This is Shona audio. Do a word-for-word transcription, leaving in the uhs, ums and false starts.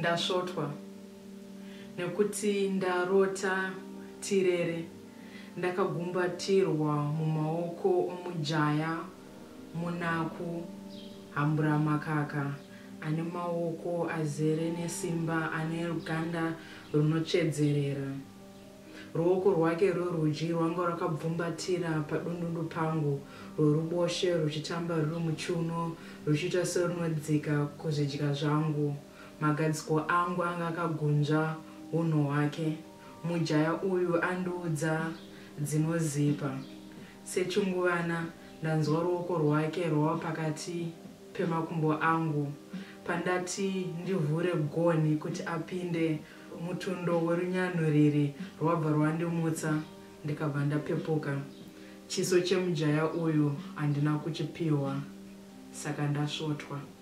Ndasvotwa. Nekuti ndarota tirere, ndakagumbatirwa mumaoko omujaya munaku hambura makaka, ane maoko azere nesimba, ane ruganda runotsvedzerera. Ruoko rwake rworudyi rwanga rwakabvumbatira padundundu pangu, rworuboshe ruchitamba ruri muchiuno, ruchiita serunodzika kuzvidya zvangu. Magadziko angu anga akagunzva unhu hwake. Mujaya uyu andiudza dzinozipa. Sechinguvana ndanzwa ruoko rwake rwava pakati pemakumbo angu. Pandati ndivhure gonhi kuti apinde, mutundo werunyanhuriri rwabva rwandimutsa, ndikabva ndapepuka. Chiso chemujaya uyu handina kuchipiwa, saka ndasvotwa.